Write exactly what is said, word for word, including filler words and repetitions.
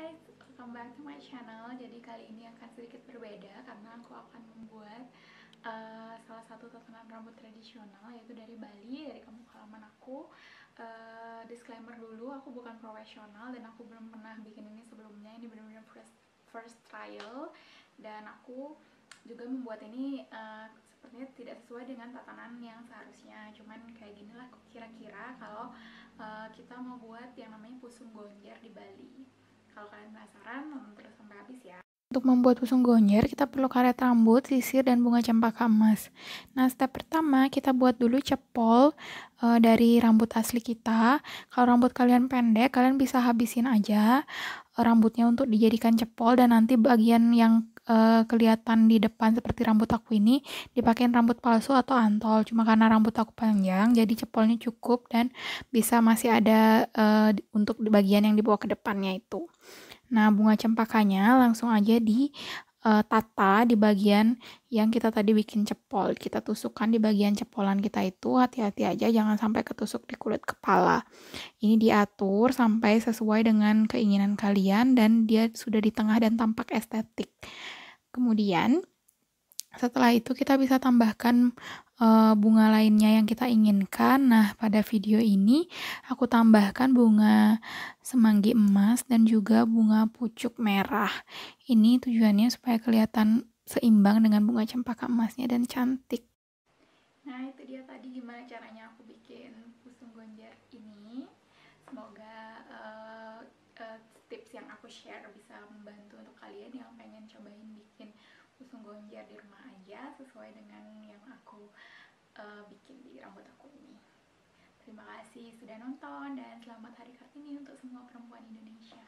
guys, welcome back to my channel. Jadi kali ini akan sedikit berbeda karena aku akan membuat uh, salah satu tatanan rambut tradisional, yaitu dari Bali, dari kampung halaman aku. Uh, disclaimer dulu, aku bukan profesional dan aku belum pernah bikin ini sebelumnya. Ini benar-benar first, first trial, dan aku juga membuat ini uh, sepertinya tidak sesuai dengan tatanan yang seharusnya. Cuman kayak gini lah kira-kira kalau uh, kita mau buat yang namanya pusung gonjer di Bali. Kalau kalian penasaran, nonton terus sampai habis ya. Untuk membuat pusung gonjer, kita perlu karet rambut, sisir, dan bunga cempaka emas. Nah, step pertama, kita buat dulu cepol uh, dari rambut asli kita. Kalau rambut kalian pendek, kalian bisa habisin aja uh, rambutnya untuk dijadikan cepol, dan nanti bagian yang uh, kelihatan di depan seperti rambut aku ini, dipakein rambut palsu atau antol. Cuma karena rambut aku panjang, jadi cepolnya cukup, dan bisa masih ada uh, untuk di bagian yang dibawa ke depannya itu. Nah, bunga cempakanya langsung aja di uh, tata di bagian yang kita tadi bikin cepol. Kita tusukkan di bagian cepolan kita itu, hati-hati aja jangan sampai ketusuk di kulit kepala. Ini diatur sampai sesuai dengan keinginan kalian dan dia sudah di tengah dan tampak estetik. Kemudian setelah itu kita bisa tambahkan uh, bunga lainnya yang kita inginkan. Nah, pada video ini aku tambahkan bunga semanggi emas dan juga bunga pucuk merah. Ini tujuannya supaya kelihatan seimbang dengan bunga cempaka emasnya dan cantik. Nah, itu dia tadi gimana caranya aku bikin pusung gonjer ini. Semoga uh, uh, tips yang aku share bisa membantu untuk kalian yang pengen cobain bikin pusung gonjer di rumah aja sesuai dengan yang aku uh, bikin di rambut aku ini. Terima kasih sudah nonton dan selamat Hari Kartini untuk semua perempuan Indonesia.